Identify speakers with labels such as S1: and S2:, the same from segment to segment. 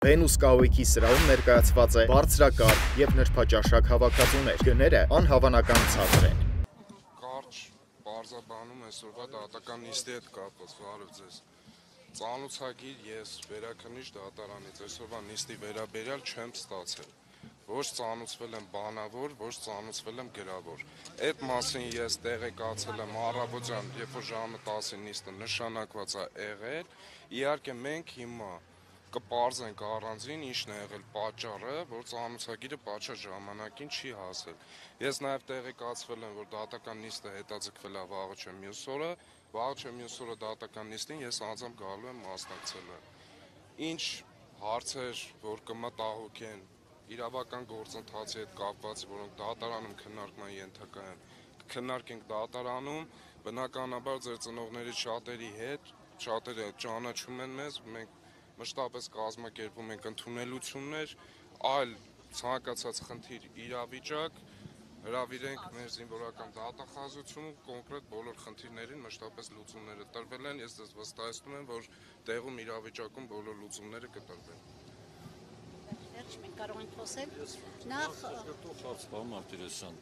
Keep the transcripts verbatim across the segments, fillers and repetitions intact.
S1: Վենուս կահույքի սրահում ներկայացված է բարձրակարգ եւ նրբաճաշակ հավաքածուներ։ Գները անհավանական ցածր են։
S2: Կարճ բարձաբանում այսօրվա դատական նիստի հետ կապված, բարև ձեզ։ Ծանուցագիր ես վերաքննիչ դատարանից այսօրվա նիստի վերաբերյալ չեմ ստացել։ Ոչ ծանուցվել եմ բանավոր, ոչ ծանուցվել եմ գրավոր։ Այդ մասին ես տեղեկացել եմ առավոտյան, երբ որ ժամը տասին նիստը նշանակված է եղել։ Իհարկե մենք հիմա կպարզենք առանձին ինչն է եղել պատճառը, որ ծանուցագիրը պատշաճ ժամանակին չի հասել։ Ես նաև տեղեկացվել եմ, որ դատական նիստը հետաձգվել է վաղը չէ մյուս օրը, վաղը չէ մյուս օրը դատական նիստին ես անձամբ գալու եմ մասնակցել։ Ինչ հարցեր, որ կմտահոգ են իրավական գործընթացի հետ կապված, որոնք դատարանում քննարկման ենթակա են, կքննարկենք դատարանում, բնականաբար ձեր ծնողների շատերի հետ, շատերը ճանաչում են մեզ, մենք մշտապես կազմակերպում ենք ընդունելություններ, այլ ցանկացած խնդիր իրավիճակ, հրավիրենք մեր զինվորական դատախազությունը, կոնկրետ բոլոր խնդիրներին մշտապես լուծումները տրվել են, ես ձեզ վստահեցնում եմ, որ տեղում իրավիճակում բոլոր լուծումները կտրվեն։
S3: Մենք կարող ենք խոսել նախ
S4: Մարտիրոսյան,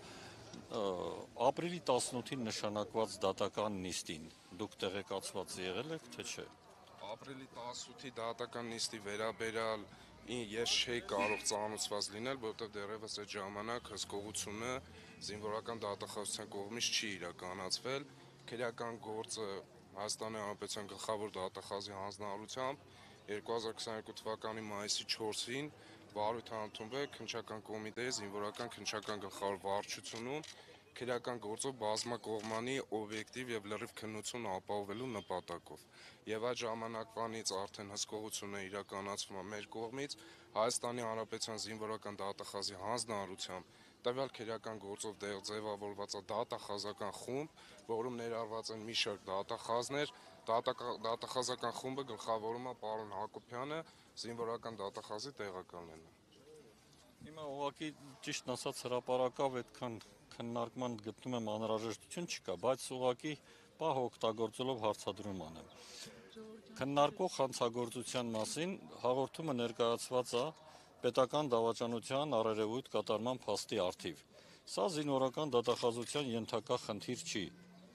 S4: ապրիլի տասնութին նշանակված դատական նիստին դուք տեղեկացված եղել եք, թե չէ։
S2: Ապրիլի տասնութի դատական նիստի վերաբերյալ ես չէի կարող ծանուցված լինել, որովհետև դեռևս այդ ժամանակ հսկողությունը զինվորական դատախազության կողմից չի իրականացվել։ Քրեական գործը Հայաստանի Հանրապետության գլխավոր դատախազի հանձնարարությամբ երկու հազար քսաներկու թվականի մայիսի չորսին վարույթ ընդունվել քննչական կոմիտեի զինվորական քննչական գլխավոր վարչությունում քրեական գործով բազմակողմանի օբյեկտիվ եւ լրիվ քննություն ապահովելու նպատակով։ Եվ այդ ժամանակվանից արդեն հսկողությունը իրականացվում է մեր կողմից Հայաստանի Հանրապետության զինվորական դատախազի հանձնարարությամբ տվյալ քրեական գործով ձևավորված է դատախազական խումբ, որում ներառված են մի շարք դատախազներ, դատախազական խումբը գլխավորում է պարոն Հակոբյանը, զինվորական դատախազի տեղակալն են։
S4: Հիմա ուղղակի ճիշտ ասած հրապարակավ այդքան քննարկման գտնում եմ անհրաժեշտություն չկա, բայց ուղղակի պահ օգտագործելով հարցադրում անեմ։ Քննարկող հանցագործության մասին հաղորդումը ներկայացված է պետական դավաճանության առերևույթ կատարման փաստի առթիվ։ Սա զինվորական դատախազության ենթակա խնդիր չի։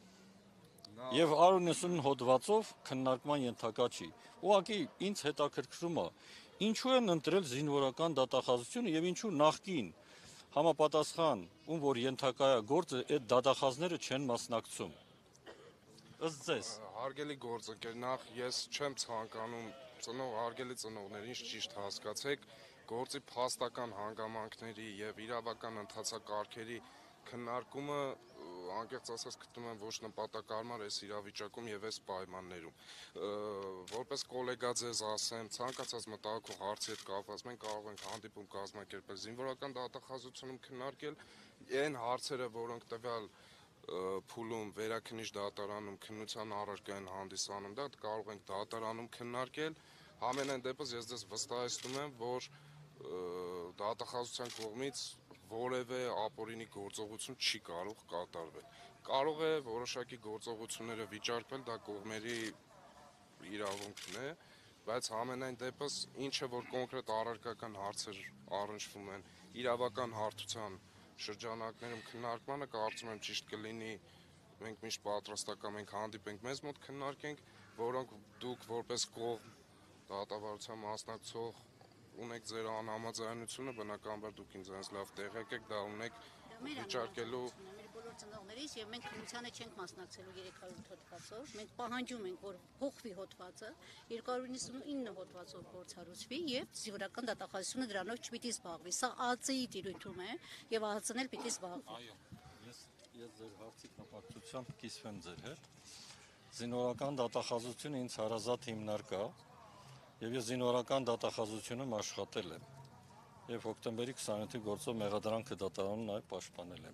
S4: Եվ արունեսուն հոդվածով քննարկման ենթակա չի։ Ուղղակի ինձ հետաքրքրում է, ինչու են ընտրել զինվորական դատախազությունը եւ ինչու նախկին համապատասխան, ում որ ենթակա է գործը, այդ դատախազները չեն մասնակցում։ Ըստ ձեզ։
S2: Հարգելի գործընկեր, նախ ես չեմ ցանկանում ծնող հարգելի ծնողներ, ինչ ճիշտ հասկացեք, գործի փաստական հանգամանքների եւ իրավական ընթացակարգերի քննարկումը անկեղծ ասած գտնում եմ ոչ նպատակարար այս իրավիճակում եւ այս պայմաններում։ Որպես գոլեգա ձեզ ասեմ, ցանկացած մտահոգող հարցի հետ կապված մենք կարող ենք հանդիպում կազմակերպել զինվորական դատախազությունում քննարկել այն հարցերը, որոնք տվյալ փուլում վերաքննիչ դատարանում քննության առարկա են հանդիսանում, դա կարող ենք դատարանում քննարկել։ Համենայն դեպս ես ձեզ վստահեցնում եմ, որ դատախազության կողմից որևէ ապօրինի գործողություն չի կարող կատարվել։ Կարող է որոշակի գործողությունները վիճարկվել, դա կողմերի իրավունքն է, բայց համենայն դեպս ինչը որ կոնկրետ առարկական հարցեր առնչվում են իրավական հարթության շրջանակներում քննարկմանը, կարծում եմ ճիշտ կլինի մենք միշտ պատրաստական ենք հանդիպենք մեզ մոտ քննարկենք, որոնք դուք որպես կողմ դատավարության մասնակցող ունեք ձեր անհամաձայնությունը, բնականաբար դուք ինձ լավ տեղյակ եք, դա ունեք վիճարկելու
S3: բոլոր ծնողներից եւ մենք քննությանը չենք մասնակցելու երեք հարյուր ութ հոդվածով, մենք պահանջում ենք, որ փոխվի հոդվածը, երկու հարյուր նվաթինը հոդվածով գործառույթվի եւ զինվորական դատախազությունը դրանով չպիտի զբաղվի։ Սա ԱԾ-ի տիրույթում է եւ ԱԾ-ն էլ պիտի զբաղվի։
S4: Այո, ես ես ձեր հարցի կապակցությամբ կիսվեմ ձեր հետ։ Զինվորական դատախազությունը ինձ հարազատ հիմնարկ է եւ ես զինվորական դատախազությունում աշխատել եմ եւ հոկտեմբերի քսանութի գործով մեղադրանքը դատարանում նաեւ պաշտպանել եմ։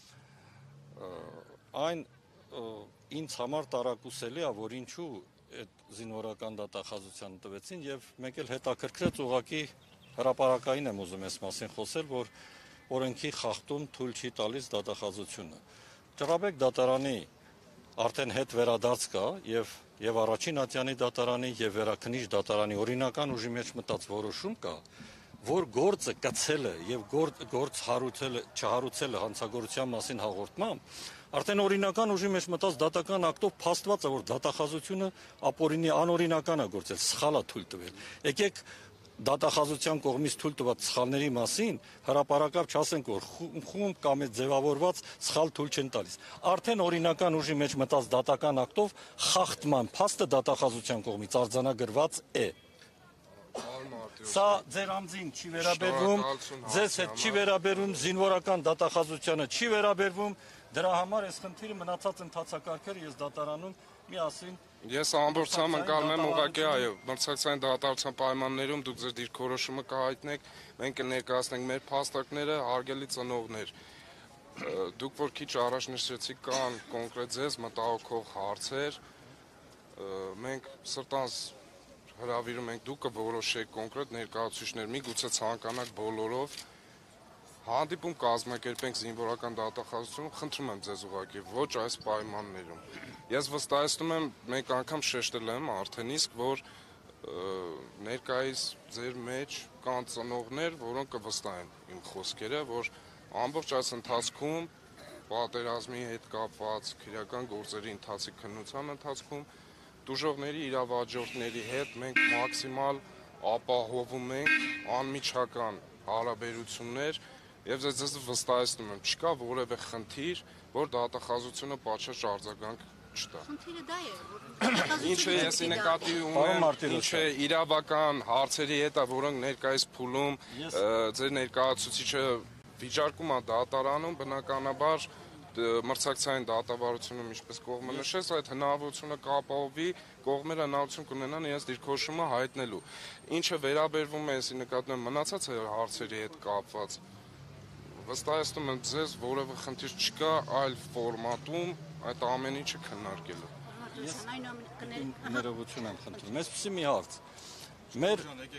S4: Այն ինձ համար տարակուսելի է, որ ինչու այդ զինվորական դատախազության տվեցին եւ մեկ էլ հետաքրքրեց ուղղակի հրապարակային եմ ուզում այս մասին խոսել, որ օրենքի խախտում թույլ չի տալիս դատախազությունը։ Ճռաբեկ դատարանի արդեն հետ վերադարձ կա եւ եւ առաջին ատյանի դատարանի եւ վերաքննիչ դատարանի օրինական ուժի մեջ մտած որոշում կա, որ գործը կցելը եւ գործ հարուցելը չհարուցելը հանցագործության մասին հաղորդմամբ արդեն օրինական ուժի մեջ մտած դատական ակտով փաստված է, որ դատախազությունը ապօրինի անօրինական է գործել, սխալ է թույլ տվել։ Եկեք դատախազության կողմից թույլ տված սխալների մասին հրապարակավ չասենք, որ խումբ կամ ձևավորված սխալ թույլ չեն տալիս։ Արդեն օրինական ուժի մեջ մտած դատական ակտով խախտման փաստը դատախազության կողմից արձանագրված է։ Սա ձեր ամձին չի վերաբերվում, ձեզ հետ չի վերաբերվում, զինվորական դատախազությանը չի վերաբերվում, դրա համար այս խնդիրը մնացած ընթացակարգերը ես դատարանում միասին
S2: Ես ամբողջությամբ ընկալում եմ ուղղակի այո, մրցակցային դատարության պայմաններում դուք ձեր դիրքորոշումը կհայտնեք, մենք կներկայացնենք մեր փաստարկները, հարգելի ծնողներ։ Դուք որ քիչ առաջ նշեցիք կան կոնկրետ ձեզ մտահոգող հարցեր, մենք սրտանց հրավիրում ենք դուք կորոշեք կոնկրետ ներկայացուցիչներ, միգուցե ցանկանաք բոլորով հանդիպում կազմակերպենք զինվորական դատախազությունում, խնդրում եմ ձեզ ուղղակի ոչ այս պայմաններում։ Ես վստահեցնում եմ, մեկ անգամ շեշտել եմ արդեն իսկ, որ ներկայիս ձեր մեջ կան ծնողներ, որոնք կվստահեն իմ խոսքերը, որ ամբողջ այս ընթացքում պատերազմի հետ կապված քրեական գործերի ընթացիկ քննության ընթացքում դժողների իրավաճորտների հետ մենք մաքսիմալ ապահովում ենք անմիջական հարաբերություններ եւ ձեզ վստահեցնում եմ, չկա որևէ խնդիր, որ դատախազությունը պատշաճ արձագանք չտա։
S3: Խնդիրը դա է, որ
S2: Ինչ է ես նկատի ունեմ, ինչ է իրավական հարցերի հետ, որոնք ներկայիս փուլում ձեր ներկայացուցիչը վիճարկում է դատարանում, բնականաբար մրցակցային դատավարությունում ինչպես կողմը նշեց, այդ հնարավորությունը կապահովի, կողմերը հնարավորություն կունենան իրենց դիրքորոշումը հայտնելու։ Ինչը վերաբերվում է, եսի նկատում եմ մնացած հարցերի հետ կապված, վստահեցնում եմ ձեզ որևէ խնդիր չկա այլ ֆորմատում այդ ամեն ինչը քննարկելու։
S4: Ներողություն եմ խնդրում, այսպեսի մի հարց։ Մեր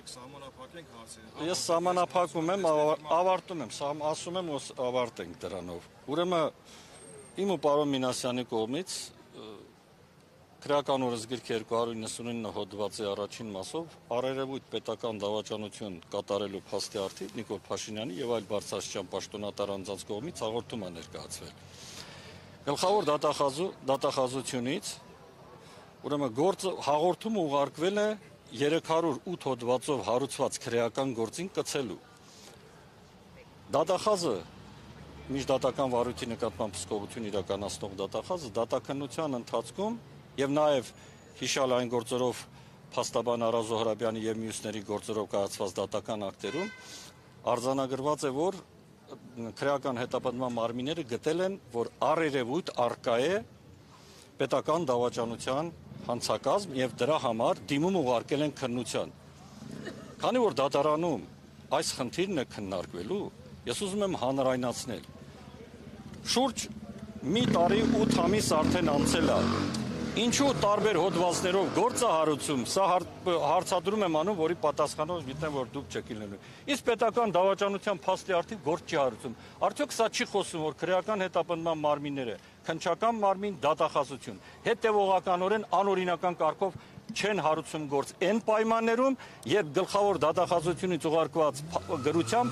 S4: Ես սահմանափակում եմ, ավարտում եմ, ասում եմ, որ ավարտենք դրանով։ Ուրեմն իմ ու պարոն Մինասյանի կողմից քրեական օրենսգիրքի երկու հարյուր իննսունինը հոդվածի առաջին մասով առերևույթ պետական դավաճանություն կատարելու փաստի առթիվ Նիկոլ Փաշինյանի եւ այլ բարձրաստիճան պաշտոնատար անձանց կողմից հաղորդում է ներկայացվել։ Գլխավոր դատախազությունից ուրեմն գործը հաղորդումը ուղարկվել է երեք հարյուր ութ հոդվածով հարուցված քրեական գործին կցելու։ Դատախազը միջդատական վարույթի նկատմամբ հսկողություն իրականացնող դատախազը դատաքննության ընթացքում եւ նաեւ հիշալ այն գործերով փաստաբան Արա Զոհրաբյանի եւ մյուսների գործերով կայացված դատական ակտերում արձանագրված է, որ քրեական հետապնդման մարմինները գտել են, որ առերևույթ արկա է պետական դավաճանության հանցակազմ եւ դրա համար դիմում ուղարկել են քննության։ Քանի որ դատարանում այս խնդիրն է քննարկվելու, ես ուզում եմ հանրայնացնել։ Շուրջ մի տարի ութ ամիս արդեն անցել է։ Ինչու տարբեր հոդվածներով գործը հարուցում, սա հարցադրում եմ անում, որի պատասխանով գիտեմ, որ դուք չեք լինելու։ Իսկ պետական դավաճանության փաստի առթիվ գործ չի հարուցում։ Արդյոք սա չի խոսում, որ քրեական հետապնդման մարմինները քննչական մարմին դատախազություն հետևողականորեն անօրինական կարգով չեն հարուցում գործ այն պայմաններում, երբ գլխավոր դատախազությունից ուղարկված գրությամբ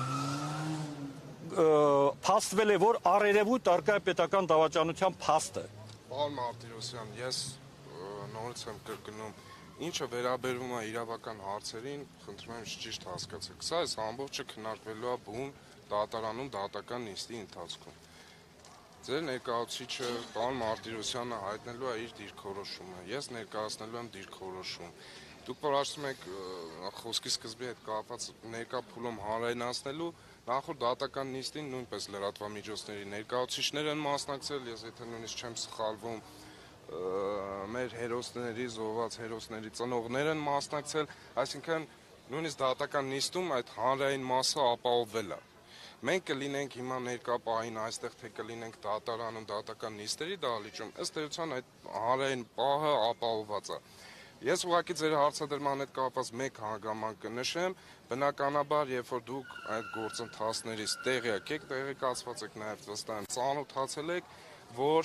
S4: փաստվել է, որ առերևույթ արկա է պետական դավաճանության փաստը։
S2: Պարոն Մարտիրոսյան, ես նորից եմ կրկնում, ինչը վերաբերվում է իրավական հարցերին, խնդրում եմ ճիշտ հասկացեք։ Սա այս ամբողջը քննարկվելու է բուն դատարանում դատական նիստի ընթացքում։ Ձեր ներկայացուցիչը պարոն Մարտիրոսյանը հայտնելու է իր դիրքորոշումը, ես ներկայացնելու եմ դիրքորոշում։ Դուք որ ասում եք խոսքի սկզբի հետ կապված ներկա փուլում հանրայնացնելու, նախորդ դատական նիստին նույնպես լրատվամիջոցների ներկայացուցիչներ են մասնակցել, ես եթե նույնիսկ չեմ սխալվում, մեր հերոսների, զոհված հերոսների ծնողներ են մասնակցել, այսինքն նույնիսկ դատական նիստում այդ հանրային մասը ապահովվել է։ Մենք կլինենք հիմա ներկա պահին այստեղ, թե կլինենք դատարանում դատական նիստերի դահլիճում, ըստ էության այդ հանրային պահը ապահովված է։ Ես ուղղակի ձեր հարցադրման հետ կապված մեկ հանգամանք կնշեմ, բնականաբար, երբ որ դուք այդ գործընթացներից տեղյակ եք, տեղեկացված եք նաև վստահ եմ, ծանոթացել եք, որ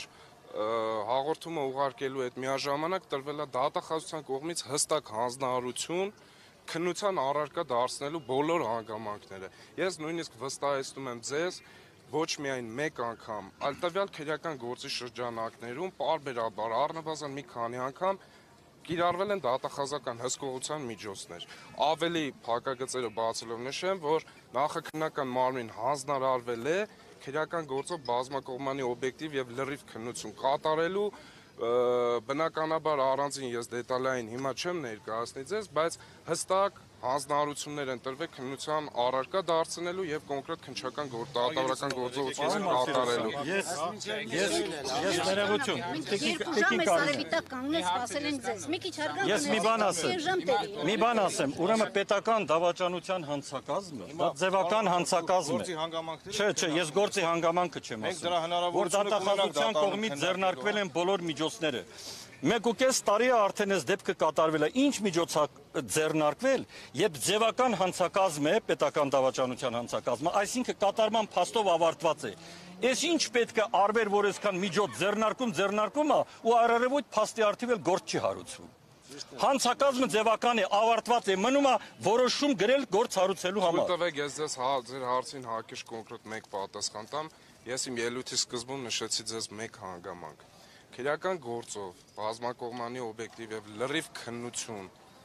S2: հաղորդումը ուղարկելու հետ միաժամանակ տրվել է դատախազության կողմից հստակ հանձնարարություն քննության առարկա դարձնելու բոլոր հանգամանքները։ Ես նույնիսկ վստահեցնում եմ ձեզ, ոչ միայն մեկ անգամ, այլ տվյալ քրեական գործի շրջանակներում պարբերաբար առնվազն մի քանի անգամ կիրառվել են դատախազական հսկողության միջոցներ։ Ավելի փակագծերը բացելով նշեմ, որ նախաքննական մարմին հանձնարարվել է քրեական գործով բազմակողմանի օբյեկտիվ եւ լրիվ քննություն կատարելու, բնականաբար առանձին ես դետալային հիմա չեմ ներկայացնի ձեզ, բայց հստակ հանձնարարություններ են տրվել քննության առարկա դարձնելու եւ կոնկրետ քննչական գործ-դատավարական գործողություններ կատարելու։
S4: Ես ես ես ներողություն։
S3: Տեխնիկական արևիտակ կանգնես սպասել են ձեզ։ Մի քիչ հարգանք։
S4: Ես մի բան ասեմ։ Մի բան ասեմ, ուրեմն պետական դավաճանության հանցակազմը, դա ձևական հանցակազմ է։ Չէ, չէ, ես գործի հանգամանքը չեմ ասում։ Որ դատախազության կողմից ձեռնարկվել են բոլոր միջոցները։ Մեկ ու կես տարի է արդեն այս դեպքը կատարվել է։ Ինչ միջոց է ձեռնարկվել, երբ ձևական հանցակազմ է, պետական դավաճանության հանցակազմը, այսինքն կատարման փաստով ավարտված է։ Այս ինչ պետք է արվեր, որ այսքան միջոց ձեռնարկում, ձեռնարկում է ու առերևույթ փաստի արդիվ էլ գործ չի հարուցվում։ Հանցակազմը ձևական է, ավարտված է, մնում է որոշում գրել գործ հարուցելու համար։
S2: Թույլ ես ձեզ ձեր հարցին հակիրճ կոնկրետ մեկ պատասխան տամ։ Ես իմ ելույթի սկզբում նշեցի ձեզ մեկ հանգամանք։ Քրեական գործով, բազմակողմանի օբյեկտիվ եւ լրիվ քննություն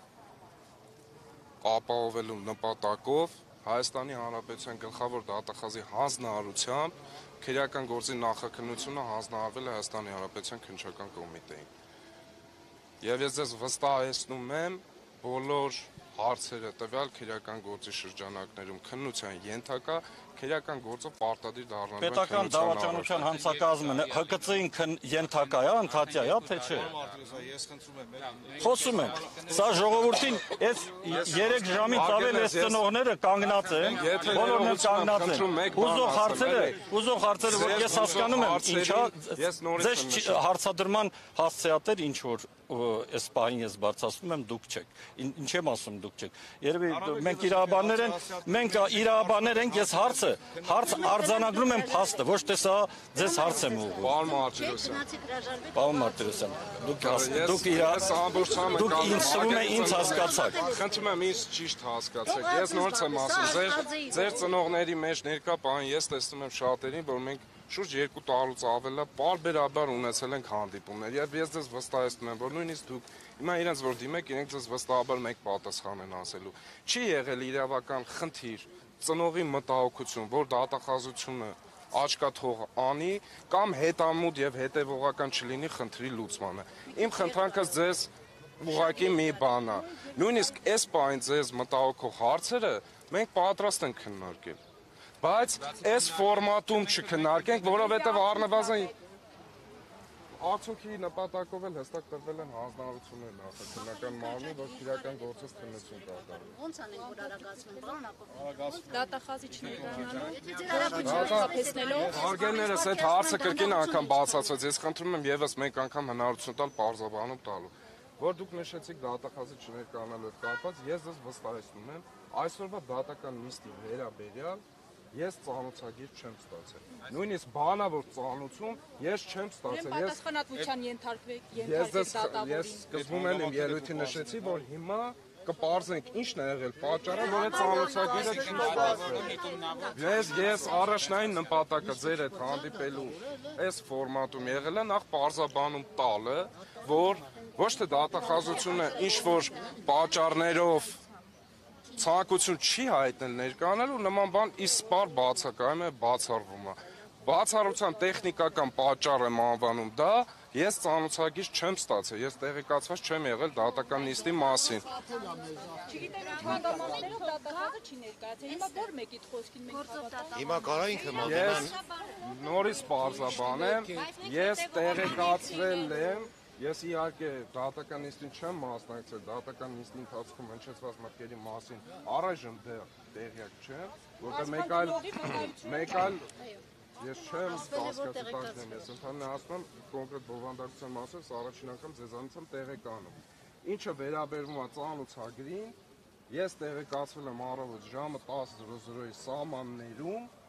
S2: ապահովելու նպատակով Հայաստանի Հանրապետության գլխավոր դատախազի հանձնարարությամբ քրեական գործի նախաքննությունը հանձնարարվել է Հայաստանի Հանրապետության քննչական կոմիտեին։ Եվ ես ձեզ վստահեցնում եմ, բոլոր հարցերը տվյալ քրեական գործի շրջանակներում քննության ենթակա քրեական գործը պարտադիր դառնալու է
S4: պետական դավաճանության հանցակազմը Հ Կ Ց-ին ենթակա է, ընդհատյա է, թե չէ։
S5: Ես խնդրում եմ։
S4: Խոսում եմ, սա ժողովրդին այս երեք ժամից ավել այս ծնողները կանգնած են, բոլորն էլ կանգնած են։ Ուզող հարցերը, ուզող հարցերը, որ ես հասկանում եմ, ինչա, ձեզ հարցադրման հասցեատեր ինչ որ այս պահին ես բարձրացնում եմ, դուք չեք։ Ինչ եմ ասում, դուք չեք։ Երևի մենք իրավաբաններ են, մենք իրավաբաններ ենք, ես հարցը, հարց արձանագրում եմ փաստը, ոչ թե սա ձեզ հարց եմ ուղղում։
S2: Պարոն Մարտիրոսյան։
S4: Պարոն Մարտիրոսյան, դուք դուք դուք ինձ սվում է ինձ հասկացաք։
S2: Խնդրում եմ ինձ ճիշտ հասկացեք։ Ես նորից եմ ասում, ձեր ձեր ծնողների մեջ ներկա բան ես տեսնում եմ շատերին, որ մենք շուրջ երկու տարուց ավել է պարբերաբար ունեցել ենք հանդիպումներ եւ ես ձեզ վստահեցնում եմ, որ նույնիսկ դուք հիմա իրենց որ դիմեք, իրենք ձեզ վստահաբար մեկ պատասխան են ասելու։ Չի եղել իրավական խնդիր, ծնողի մտահոգություն, որ դատախազությունը աչքաթող անի կամ հետամուտ եւ հետեւողական չլինի խնդրի լուծմանը։ Իմ խնդրանքս ձեզ ուղղակի մի բան է։ Նույնիսկ այս բան ձեզ մտահոգող հարցերը մենք պատրաստ ենք քննարկել։ Բայց այս ֆորմատում չքննարկենք, որովհետև առնվազն արդյունքի նպատակով էլ հստակ տրվել են հանձնարարություններ նախաքննական մարմնի, որ քրեական գործից քննություն կատարվի։
S3: Ոնց անենք, որ արագացնենք, պարոն Ակոպյան։
S6: Դատախազի չներկայանալով,
S2: Հարգելներս այդ հարցը կրկին անգամ բացացած, ես խնդրում եմ եւս մեկ անգամ հնարավորություն տալ պարզաբանում տալու։ Որ դուք նշեցիք դատախազի չներկայանալու հետ կապված, ես ձեզ վստահեցնում եմ, այսօրվա դատական նիստի վերաբերյալ ես ծանոթագիր չեմ ստացել։ Նույնիսկ բանավոր ծանոթություն ես չեմ ստացել։ Ես
S6: պատասխանատվության ենթարկվեք,
S2: ենթարկեք դատավորին։ Ես սկզբում էլ իմ ելույթին նշեցի, որ հիմա կպարզենք ինչն է եղել պատճառը, որ այդ ծանոթագիրը չի ստացվել։ Ես ես առաջնային նպատակը ձեր հետ հանդիպելու այս ֆորմատում եղել է նախ պարզաբանում տալը, որ ոչ թե դատախազությունը ինչ որ պատճառներով ցանկություն չի հայտնել ներկանալու, նման բան իսպար բացակայում է, բացառվում է։ Բացառության տեխնիկական պատճառ եմ անվանում դա, ես ծանոթագիր չեմ ստացել, ես տեղեկացված չեմ եղել դատական նիստի մասին։
S6: Չգիտեմ, հանդիպումներով դատախազը չի ներկայացել։ Հիմա որ մեկիդ խոսքին մենք հավատալու։
S5: Հիմա կարա ինքը մոտենան։
S2: Նորից պարզաբանեմ, ես տեղեկացվել եմ Ես իհարկե դատական նիստին չեմ մասնակցել, դատական նիստի ընթացքում հնչեցված մտքերի մասին առայժմ տեղյակ չեմ, որտեղ մեկ այլ մեկ այլ ես չեմ հասկացել, ես ընդհանրապես ասում եմ կոնկրետ բովանդակության մասին, սա առաջին անգամ ձեզանից եմ տեղեկանում։ Ինչը վերաբերում է ծանոթագրին, ես տեղեկացվել եմ առավոտ ժամը տասը զրո զրոյի սահմաններում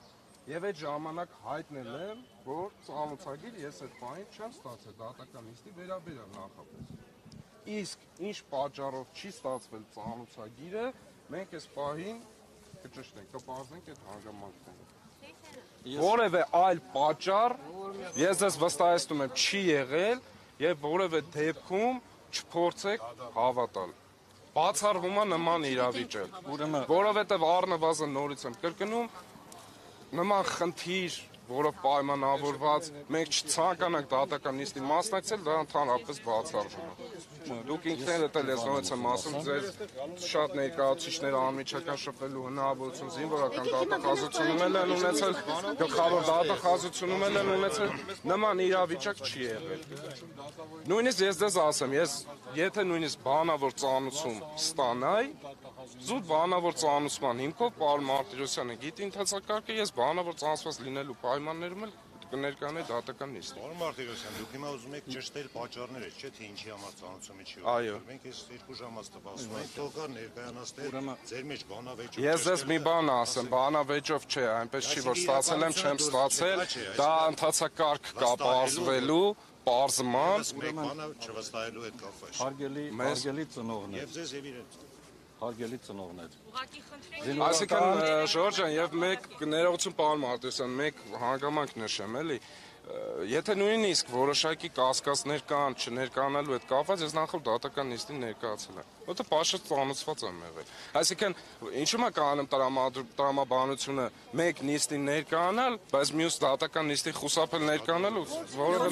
S2: Եվ այդ ժամանակ հայտնել եմ, որ ծանոթագիր ես այդ բանին չեմ ստացել դատական նիստի վերաբերյալ նախապես։ Իսկ ինչ պատճառով չի ստացվել ծանոթագիրը, մենք այս պահին կճշտենք, կպարզենք այդ հանգամանքները։ Որևէ այլ պատճառ ես ձեզ վստահեցնում եմ չի եղել եւ որևէ դեպքում չփորձեք հավատալ։ Բացառվում է նման իրավիճակ, որովհետեւ առնվազն նորից եմ կրկնում, նման խնդիր, որով պայմանավորված մենք չցանկանանք դատական նիստի մասնակցել, դա ընդհանրապես բացառվում է։ Դուք ինքներդ էլ ես նորից եմ ասում, ձեր շատ ներկայացուցիչները անմիջական շփվելու հնարավորություն զինվորական դատախազությունում են ունեցել, գլխավոր դատախազությունում են ունեցել, նման իրավիճակ չի եղել։ Նույնիսկ ես ձեզ ասեմ, ես եթե նույնիսկ բանավոր ծանուցում ստանայի, զուտ բանավոր ծանուցման հիմքով պարոն Մարտիրոսյանը գիտի ընթացակարգը, ես բանավոր ծանուցված լինելու պայմաններում էլ կներկանայի դատական նիստը։
S5: Պարոն Մարտիրոսյան, դուք հիմա ուզում եք ճշտել պատճառները, չէ՞ թե ինչի համար ծանուցումը չի
S2: Այո։
S5: Մենք այս երկու ժամից տպասում ենք, թող կար ներկայանացնել ձեր մեջ բանավեճով։
S2: Ես ձեզ մի բան ասեմ, բանավեճով չէ, այնպես չի որ ստացել եմ, չեմ ստացել, դա ընթացակարգ կա պարզվելու, պարզման։
S5: Մեկ բանը չվստահելու հետ կապված։
S4: Հարգելի հարգելի ծնողներ,
S5: Եվ ձեզ եւ իրենց։
S4: հարգելի ծնողներ։
S2: Այսինքն Ժորժ ջան, եւ մեկ ներողություն պարոն Մարտիրոսյան, մեկ հանգամանք նշեմ, էլի։ Եթե նույնիսկ որոշակի կասկածներ կան, չներկանալու հետ կապված, ես նախ դատական նիստին ներկայացել եմ։ Որտե պաշտ ծանուցված եմ եղել։ Այսինքն, ինչու՞ է կանում տրամաբանությունը մեկ նիստին ներկայանալ, բայց մյուս դատական նիստին խուսափել ներկայանալու, որովհետեւ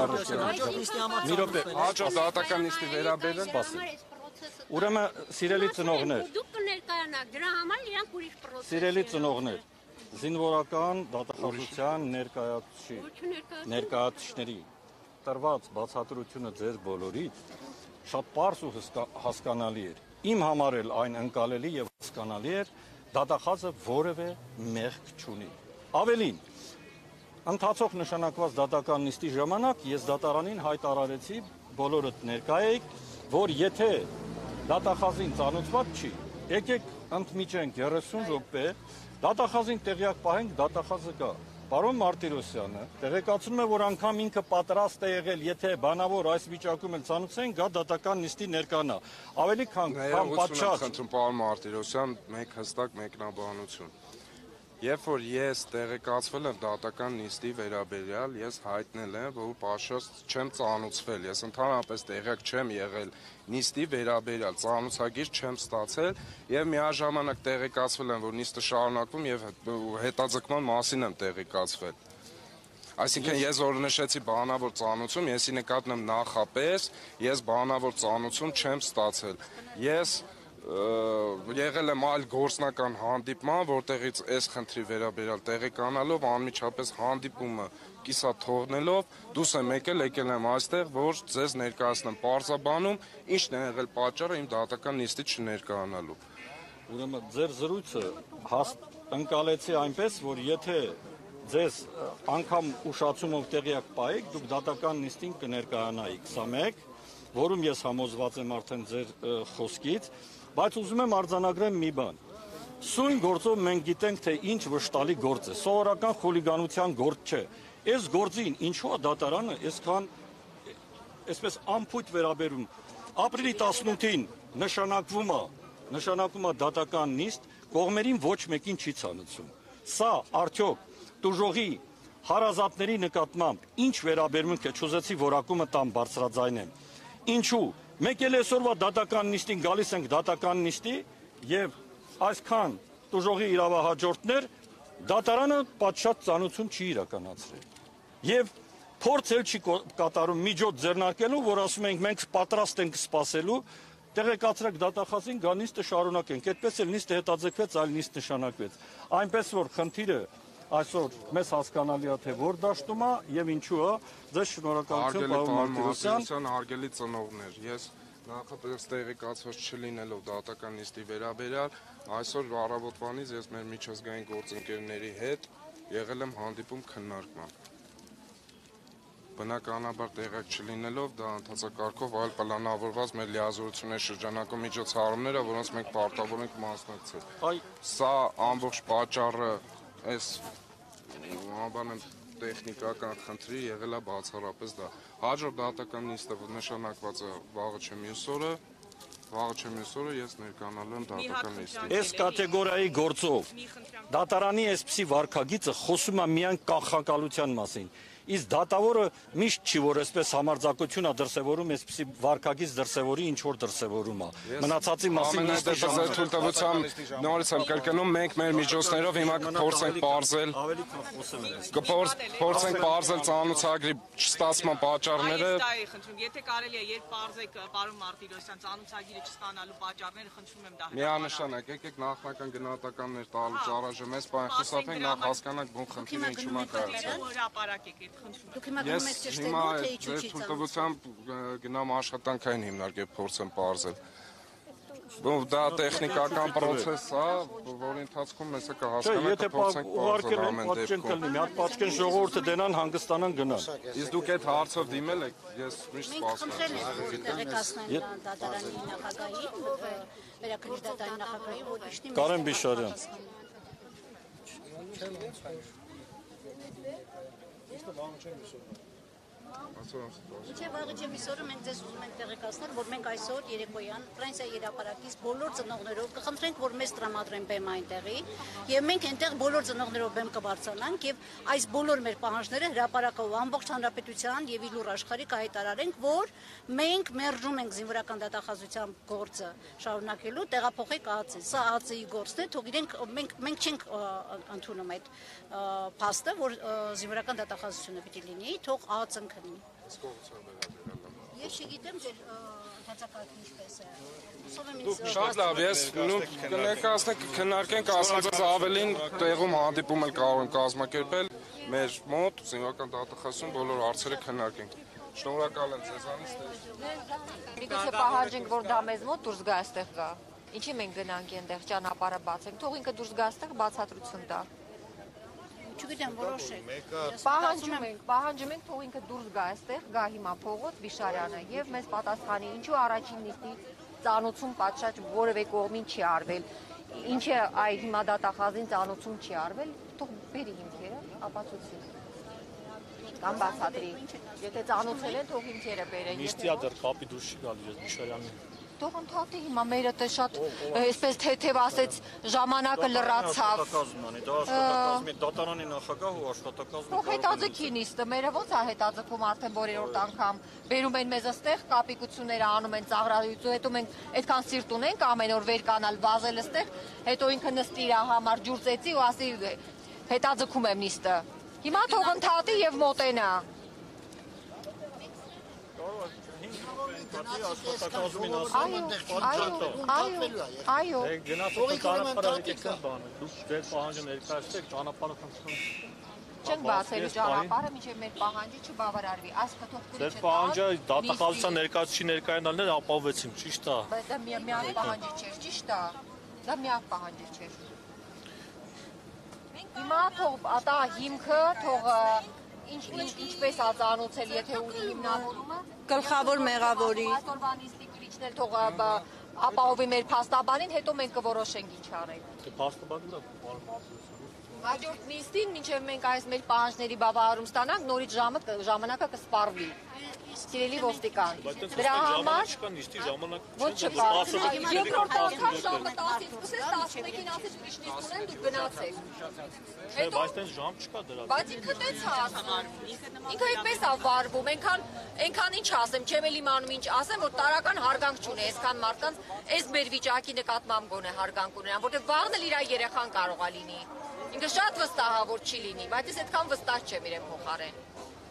S2: նման մի րոպե, հաջող դատական նիստի վերաբերել սպասել։
S4: Ուրեմն, սիրելի ծնողներ,
S7: Դուք կներկայանաք, դրա համար իրանք ուրիշ պրոցես։
S4: Սիրելի ծնողներ, զինվորական դատախազության ներկայացուցիչ, ներկայացուցիչների տրված բացատրությունը ձեր բոլորից շատ պարզ ու հասկանալի էր։ Իմ համար էլ այն ընկալելի եւ հասկանալի էր, դատախազը որևէ մեղք չունի։ Ավելին, ընթացող նշանակված դատական նիստի ժամանակ ես դատարանին հայտարարեցի, բոլորդ ներկա եք, որ եթե դատախազին ծանոթված չի, եկեք ընդմիջենք երեսուն րոպե, դատախազին տեղյակ պահենք, դատախազը կա։ Պարոն Մարտիրոսյանը տեղեկացնում է, որ անգամ ինքը պատրաստ է եղել, եթե բանավոր այս վիճակում էլ ծանոթեն, գա դատական նիստի ներկանա։ Ավելի քան պատշաճ։
S2: Խնդրում պարոն Մարտիրոսյան, մեկ հստակ մեկնաբանություն։ Երբ որ ես տեղեկացվել եմ դատական նիստի վերաբերյալ, ես հայտնել եմ, որ պաշտ չեմ ծանուցվել, ես ընդհանրապես տեղյակ չեմ եղել նիստի վերաբերյալ, ծանուցագիր չեմ ստացել եւ միաժամանակ տեղեկացվել եմ, որ նիստը շարունակվում եւ հետաձգման մասին եմ տեղեկացվել։ Այսինքն ես որ նշեցի բանավոր ծանուցում, եսի նկատնում նախապես, ես բանավոր ծանուցում չեմ ստացել։ Ես եղել եմ այլ գործնական հանդիպման, որտեղից այս խնդրի վերաբերյալ տեղեկանալով անմիջապես հանդիպումը կիսա թողնելով դուրս եմ եկել, եկել եմ այստեղ, որ ձեզ ներկայացնեմ պարզաբանում, ինչն է եղել պատճառը իմ դատական նիստի չներկայանալու։
S4: Ուրեմն ձեր զրույցը ընկալեցի այնպես, որ եթե ձեզ անգամ ուշացումով տեղյակ պահեք, դուք դատական նիստին կներկայանայիք, սա մեկ, որում ես համոզված եմ արդեն ձեր խոսքից, բայց ուզում եմ արձանագրեմ մի բան։ Սույն գործով մենք գիտենք, թե ինչ վշտալի գործ է, սովորական խուլիգանության գործ չէ։ Այս գործին ինչու է դատարանը այսքան այսպես ամփոփ վերաբերում։ Ապրիլի տասնութին նշանակվում է, նշանակվում է դատական նիստ, կողմերին ոչ մեկին չի ցանուցում։ Սա արդյոք տուժողի հարազատների նկատմամբ ինչ վերաբերմունք է, չուզեցի որակումը տամ բարձրաձայնեմ։ Ինչու։ Մենք էլ այսօրվա դատական նիստին գալիս ենք դատական նիստի եւ այսքան տուժողի իրավահաջորդներ դատարանը պատշաճ ծանուցում չի իրականացրել։ Եվ փորձ էլ չի կատարում միջոց ձեռնարկելու, որ ասում ենք մենք պատրաստ ենք սպասելու, տեղեկացրեք դատախազին, գա նիստը շարունակենք։ Այդպես էլ նիստը հետաձգվեց, այլ նիստ նշանակվեց։ Այնպես որ խնդիրը այսօր մեզ հասկանալի է, թե որ դաշտում է եւ ինչու է, ձեզ շնորհակալություն պարոն Մարտիրոսյան,
S2: հարգելի ծնողներ, ես նախապես տեղեկացված չլինելով դատական նիստի վերաբերյալ, այսօր առավոտվանից ես մեր միջազգային գործընկերների հետ եղել եմ հանդիպում քննարկման։ Բնականաբար տեղյակ չլինելով, դա ընթացակարգով այլ պլանավորված մեր լիազորությունների շրջանակում միջոցառումները, որոնց մենք պարտավոր ենք մասնակցել։ Սա ամբողջ պատճառը այս Բանը տեխնիկական խնդրի եղել է բացառապես դա։ Հաջորդ դատական նիստը նշանակված է վաղը չէ մյուս օրը, վաղը չէ մյուս օրը ես ներկայանալու եմ դատական նիստին։
S4: Այս կատեգորիայի գործով դատարանի այսպիսի վարքագիծը խոսում է միայն կանխակալության մասին։ Իսկ դատավորը միշտ չի, որ այսպես համարձակություն է դրսևորում, այսպիսի վարքագիծ դրսևորի, ինչ որ դրսևորում է։ Մնացածի մասին
S2: թույլտվությամբ նորից եմ կրկնում, մենք մեր միջոցներով հիմա կփորձենք բարձել,
S4: ավելի քան խոսեմ ես։
S2: կփորձենք բարձել ծանուցագրի չստացման պատճառները։
S6: Եթե կարելի է երբ բարձեք պարոն Մարտիրոսյան ծանուցագիրը չստանալու պատճառները, խնդրում եմ դա։
S2: Միանշանակ, եկեք նախնական գնահատականներ տալուց առայժմ մեզ բան խոսափենք, նախ հասկանանք բուն խնդիրը ինչու է կայացել։
S6: Հրապարակեք այդ խնդրում։
S3: Դուք հիմա գնում եք ճշտելու,
S2: Հիմա
S3: թե ինչու չի ծանոթ։
S2: թույլտվությամբ գնամ աշխատանքային հիմնարկել փորձեմ բարձել։ Դա տեխնիկական process է, որի ընթացքում մեզ կհասկանանք, կփորձենք բարձել ամեն դեպքում։
S4: Մի հատ պատկեն ժողովուրդը դենան, հանգստանան, գնան։
S2: Իսկ դուք այդ հարցով դիմել եք, ես միշտ
S3: Մենք
S2: սպասում
S3: խնդրել
S2: եմ։
S3: ենք, որ տեղեկացնեն դատարանի նախագահին, վերաքննիչ դատարանի նախագահին, որ իշտի
S4: Կարեն Բիշարյան։
S3: Մինչև վաղը չէ միսօրը մենք ձեզ ուզում ենք տեղեկացնել, որ մենք այսօր երեկոյան Ֆրանսիա երապարակից բոլոր ծնողներով կխնդրենք, որ մեզ տրամադրեն բեմ այնտեղի, եւ մենք այնտեղ բոլոր ծնողներով բեմ կբարձրանանք եւ այս բոլոր մեր պահանջները հրապարակով ամբողջ հանրապետության եւ իլուր աշխարհի կհայտարարենք, որ մենք մերժում ենք զինվորական դատախազության գործը շարունակելու, տեղափոխեք ԱԱՑ-ին։ Սա ԱԱՑ-ի գործն է, թող իրենք մենք մենք չենք ընդունում այդ փաստը, որ զինվորական դատախազությունը պիտի լինի, թող ԱԱՑ-ն քննի։ Ես չգիտեմ ձեր ընթացակարգը ինչպես է։
S2: Շատ լավ, ես կներկայացնենք, քննարկենք, ասածս ավելին տեղում հանդիպում էլ կարող ենք կազմակերպել մեր մոտ զինվորական դատախազություն բոլոր հարցերը քննարկենք։ Շնորհակալ եմ ձեզանից։
S8: Միգուցե պահանջենք, որ դա մեզ մոտ դուրս գա այստեղ գա։ Ինչի մենք գնանք այնտեղ ճանապարհը բացենք, թող ինքը դուրս գա այստեղ բացատրություն տա։
S3: Չգիտեմ, որոշեք։
S8: Պահանջում ենք, պահանջում ենք, թող ինքը դուրս գա այստեղ, գա հիմա փողոց Բիշարյանը եւ մեզ պատասխանի, ինչու առաջին նիստի ծանուցում պատշաճ որևէ կողմին չի արվել։ Ինչ է այ հիմա դատախազին ծանուցում չի արվել, թող բերի հիմքերը, ապացուցի։ Կամ բացատրի։ Եթե ծանուցել են, թող հիմքերը բերեն։
S4: Նիստիա դեռ կապի դուրս չի գալի ես Բիշարյանը։
S8: Թող ընդհատի հիմա մերը թե շատ այսպես թեթև ասեց ժամանակը լրացավ։
S4: Դա աշխատակազմի դատարանի նախագահ ու աշխատակազմի։
S8: Թող հետաձգի նիստը, մերը ո՞նց է հետաձգվում արդեն բոլորորդ անգամ։ Բերում են մեզ այստեղ, կապիկությունները անում են ծաղրալույծու, հետո մենք այդքան սիրտ ունենք ամեն օր վեր կանալ վազել այստեղ, հետո ինքը նստի իր համար ջուր ծեծի ու ասի հետաձգում եմ նիստը։ Հիմա թող ընդհատի եւ մոտենա։ Այո,
S4: գնացող ճանապարհը եկեք բան։ Դուք ձեր պահանջը ներկայացրեք, ճանապարհը խնդրում։
S8: Չենք բացելու ճանապարհը, մինչև մեր պահանջը չբավարարվի։ Այս կթողքուրի
S4: Ձեր պահանջը դատախազության ներկայացուցիչ ներկայանալն էր ապահովեցին, ճիշտ է։
S8: Բայց դա միակ պահանջը չէր, ճիշտ է։ Դա միակ պահանջը չէր։ Հիմա թող ատա հիմքը, թող ինչ ինչպես է ծանուցել, եթե ունի հիմնավորումը,
S6: Գլխավոր մեղավորի։
S8: Այսօրվա նիստի կրիչն էլ թող ապահովի մեր փաստաբանին, հետո մենք կորոշենք ինչ արենք։
S4: Թե փաստաբանն է։
S8: Հաջորդ նիստին, մինչև մենք այս մեր պահանջների բավարարում ստանանք, նորից ժամը ժամանակը կսպառվի։ Սիրելի ոստիկան, դրա համար
S4: չկա նիստի ժամանակ
S8: ոչ չկա։ Երկրորդ անգամ ժամը տասից սկսես տասնմեկին ասես ուրիշ նիստ ունեն, դուք գնացեք։
S4: Չէ, բայց այդպես ժամ չկա դրա։
S8: Բայց ինքը տենց է ասում։ Ինքը այդպես է վարվում, այնքան այնքան ինչ ասեմ, չեմ էլ իմանում ինչ ասեմ, որ տարական հարգանք չունի, այսքան մարդկանց այս մեր վիճակի նկատմամբ գոնե հարգանք ունենան, որտեղ վաղն էլ իր երեխան կարող է լինի։ Ինքը շատ վստահ է, որ չի լինի, բայց ես այդքան վստահ չեմ իրեն փոխարեն։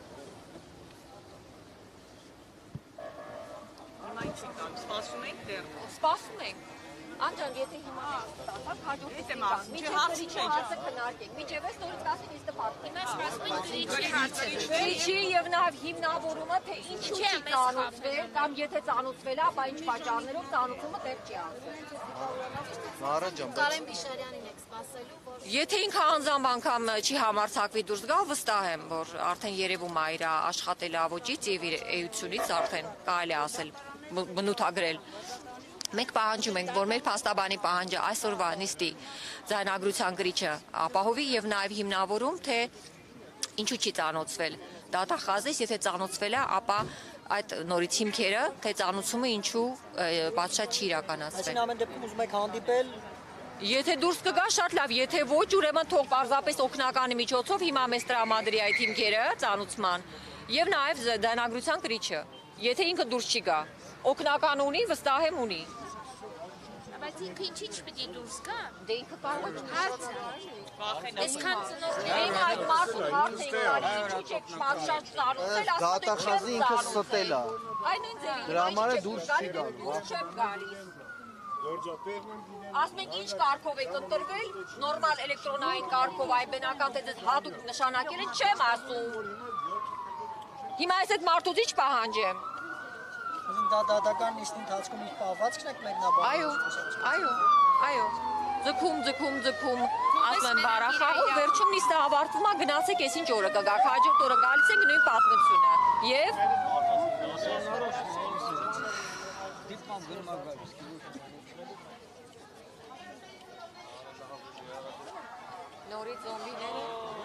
S6: Հիմա ինչ ենք անում, սպասում ենք դեռ։
S8: Սպասում ենք։ Անջան, եթե հիմա ստացանք, հաջորդ
S6: եմ ասում, չէ, հարցի չէ,
S8: հարցը քննարկենք։ Միջև այս նորից կասին իստը փաստի։
S7: Մենք սպասում ենք դրիչի հարցերը։
S8: Դրիչի եւ նաեւ հիմնավորումը, թե ինչու չի ծանուցվել, կամ եթե ծանուցվել է, ապա ինչ պատճառներով ծանուցումը դեռ չի
S1: Նարաջան,
S7: Կարեն Բիշարյանին եք սպասելու, որ
S8: Եթե ինքը անձամբ անգամ չի համարձակվի դուրս գա, վստահ եմ, որ արդեն երևում է իր աշխատելավոճից եւ իր էությունից արդեն կարելի է ասել բնութագրել։ Մենք պահանջում ենք, որ մեր փաստաբանի պահանջը այսօրվա նիստի ձայնագրության գրիչը ապահովի եւ նաեւ հիմնավորում, թե ինչու չի ծանոթվել դատախազից, եթե ծանոթվել է, ապա այդ նորից հիմքերը, թե ծանոթումը ինչու պատշաճ չի իրականացվել։
S9: Այսինքն ամեն դեպքում ուզում եք հանդիպել։
S8: Եթե դուրս կգա շատ լավ, եթե ոչ, ուրեմն թող պարզապես օգնականի միջոցով հիմա մեզ տրամադրի այդ հիմքերը ծանոթման եւ նաեւ ձայնագրության գրիչը։ Եթե ինքը դուրս չի գա, օգնական ունի, վստահ եմ ունի։
S7: Բայց ինքը ինչի՞ չպիտի դուրս գա։
S8: Դե ինքը կարող է
S7: Հարցը։ Այսքան ծնողների
S8: Մենք այդ մարդու հարց ենք տալիս, ինչի՞ չեք պատշաճ ծանոթել, ասում եք
S9: Դատախազի ինքը ստել է։
S8: Այն նույն ձևի։
S9: Դրա համար է դուրս չի գալու։
S8: Դուրս չեմ գալիս։ Ասում եք ինչ կարգով եք ընտրվել, նորմալ էլեկտրոնային կարգով, այ բնական թե դες հատուկ նշանակել են, չեմ ասում։ Հիմա ես այդ մարդուց ինչ պահանջեմ։
S9: Դա դատական նիստի ընթացքում իր պահվածքն եք մեկնաբանում։
S8: Այո, այո, այո։ Ձգում, ձգում, ձգում, ասում են բարախաղում, վերջում նիստը ավարտվում է, գնացեք ես ինչ օրը կգա, հաջորդ օրը գալիս ենք նույն պատմությունը։ Եվ նորից զոմբիները,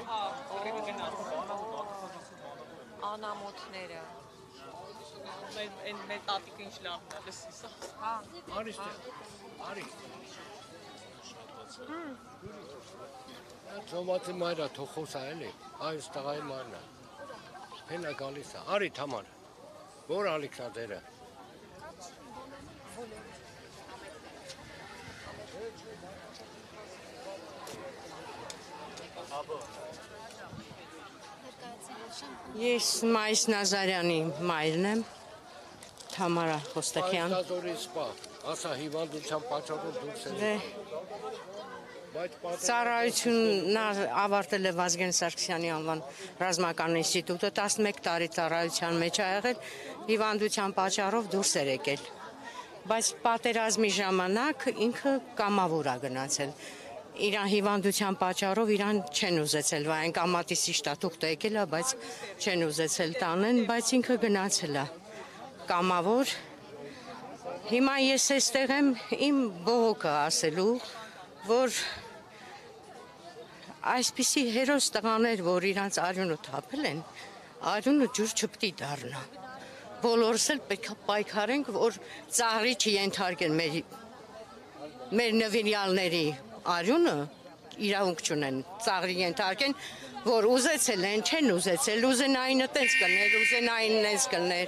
S8: անամոթները։
S6: Մեր տատիկը ինչ լավն է, լսի սա։
S8: Հա։
S10: Արի ստե, արի։ Ծոմացի մայրը թող խոսա էլի, այս տղայի մայրն է։ Հենա գալիս է, արի Թաման, որ Ալեքսանդրը։
S11: Ես Մայիս Նազարյանի մայրն եմ, Թամարա Խոստակյան։
S10: Այստազորի սպա, ասա հիվանդության պատճառով դուրս էր։
S11: Ծառայությունն ավարտել է Վազգեն Սարգսյանի անվան ռազմական ինստիտուտը, տասնմեկ տարի ծառայության մեջ ա եղել, հիվանդության պատճառով դուրս էր եկել։ Բայց պատերազմի ժամանակ ինքը կամավոր ա գնացել։ Իրան հիվանդության պատճառով իրան չեն ուզեցել, վայ այն կամատիսի շտատուղթը եկել է, բայց չեն ուզեցել տանեն, բայց ինքը գնացել է կամավոր։ Հիմա ես այստեղ եմ իմ բողոքը ասելու, որ այսպիսի հերոս տղաներ, որ իրանց արյունը թափել են, արյունը ջուր չպետք է դառնա։ Բոլորս էլ պետք է պայքարենք, որ ծաղրի չենթարկեն մեր մեր նվիրյալների արյունը իրավունք չունեն, ծաղրի ենթարկեն, որ ուզեցել են, չեն ուզեցել, ուզենայինը տենց կներ, ուզենայինն ես կներ։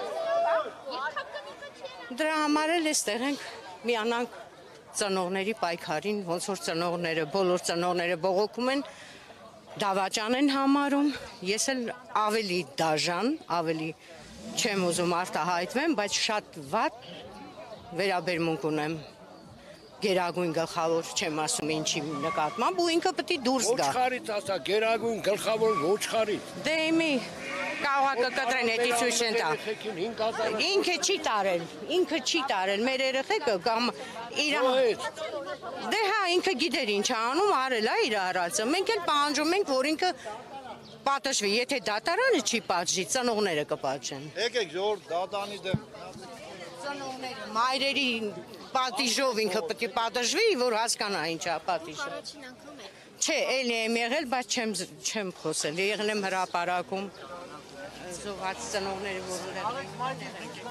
S11: Դրա համար էլ էստեղ ենք միանանք ծնողների պայքարին, ոնց որ ծնողները, բոլոր ծնողները բողոքում են, դավաճան են համարում, ես էլ ավելի դաժան, ավելի չեմ ուզում արտահայտվեմ, բայց շատ վատ վերաբերմունք ունեմ գերագույն գլխավոր, չեմ ասում ինչի նկատմամբ, ու ինքը պետք է դուրս գա։
S10: Ոչխարից ասա, գերագույն գլխավոր ոչխարից։
S11: Դե իմի կաղակը կտրեն էտի ցույց են տա։ Ինքը չի տարել, ինքը չի տարել, մեր երեխեքը կամ իր Դե հա, ինքը գիտեր ինչ անում, արել է իր արածը։ Մենք էլ պահանջում ենք, որ ինքը պատժվի, եթե դատարանը չի պատժի, ծնողները կպատժեն։
S5: Եկեք ժողովուրդ դատանի դեմ։
S11: Ծնողները, մայրերի պատիժով ինքը պետք է պատժվի, որ հասկանա ինչ է պատիժը։ Չէ, էլի եմ եղել, բայց չեմ չեմ խոսել, եղել եմ հրապարակում զոհված ծնողները, որ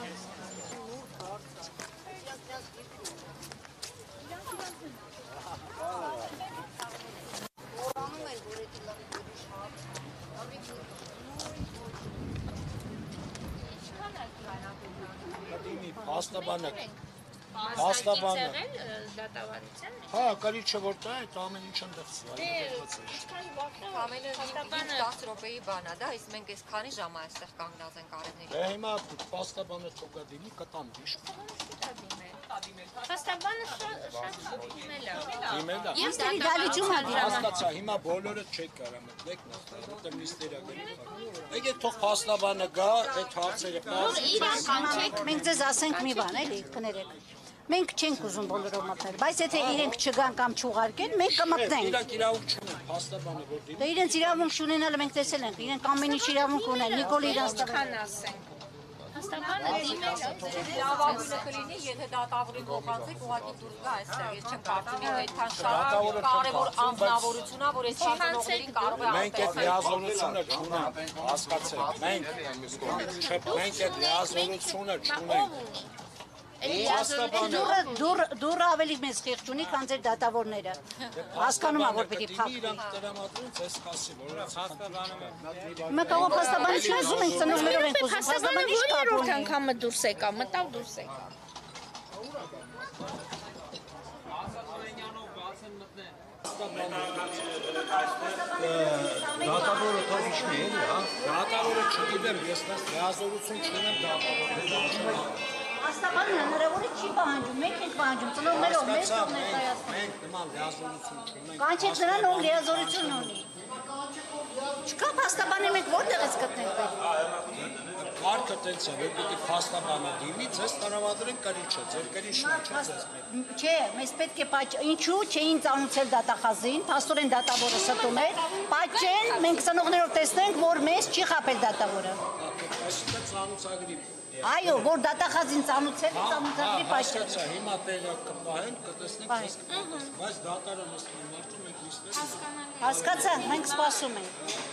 S10: Փաստաբանը Փաստաբանը Հա, կարիչը որ տա է, ամեն ինչ ընդդրծված է։
S8: Ամենը դસ րոպեի բան է, դա, իսկ մենք այս քանի ժամ այստեղ կանգնած ենք արևների։
S10: Դե հիմա փաստաբանը թողա դիմի կտամ դիշ։
S7: Փաստաբանը շատ դիմել է։
S10: Դիմել է։
S3: Ես դերի դալիճում ա դիրանա։
S10: Հասկացա, հիմա բոլորը չեք կարա մտնեք նստել, որտեղ նիստեր ա գնում։ Եկեք թող փաստաբանը գա, այդ հարցերը
S3: կանչեք, մենք ձեզ ասենք մի բան, էլի, կներեք։ Մենք չենք ուզում բոլորով մտնել, բայց եթե իրենք չգան կամ չուղարկեն, մենք կմտնենք։
S10: Իրանք իրավունք չունեն, փաստաբանը որ դիմի։
S3: Դե իրենց իրավունք չունենալը մենք տեսել ենք, իրենք ամեն ինչ իրավունք ունեն, Նիկոլ իրանց տղան
S7: ասենք։ Փաստաբանը դիմել է։
S8: Լավագույնը կլինի, եթե դատավորին փոխանցեք, ուղղակի դուրս գա այստեղ։ Ես չեմ կարծում, որ այդքան շատ կարևոր անձնավորություն է, որ այս ծանոթներին կարող է
S10: Մենք այդ լիազորությունը չունենք, հասկացեք, մենք մենք այդ լիազորությունը չունենք։
S3: Դուրը ավելի մեծ խիղճ ունի, քան ձեր դատավորները։ Հասկանում ա, որ պիտի փակվի։ Մենք աղա փաստաբանի չուզում ենք, ծնողներով ենք ուզում։
S7: Փաստաբանը որ երորդ անգամը դուրս եկա, մտավ դուրս եկա։
S10: Դատավորը թողիշն է, հա։ Դատավորը չգիտեմ, ես նայած լիազորություն չունեմ դատավորը։
S3: Փաստաբանը հնարավոր է չի պահանջում, մենք ենք պահանջում, ծնողներով մեզ թող ներկայացնենք։
S10: Մենք նման լիազորություն չունենք։
S3: Կանչեք նրան, ով լիազորություն ունի։ Չկա փաստաբանի մենք որտեղ ես գտնենք պետք։
S10: Կարգը տենց է, որ պիտի փաստաբանը դիմի, ձեզ տրամադրեն կրիչը, ձեր կրիչն է, չէ՞ ձեզ։
S3: Չէ, մեզ պետք է պատճ, ինչու չէին ծանուցել դատախազին, փաստորեն դատավորը ստում է, պատճեն, մենք ծնողներով տեսնենք, որ մեզ չի խաբել դատավորը։
S10: Այսինքն ծանուցագրի։
S3: Այո, որ դատախազին ծանուցել է, ծանուցագրի պատճեն։
S10: Հասկացա, հիմա տեղը կպահեն, կտեսնենք, ձեզ կտեսնենք, բայց դատարանը ստում մարդու մենք նստել ենք։
S3: Հասկացա, մենք սպասում ենք։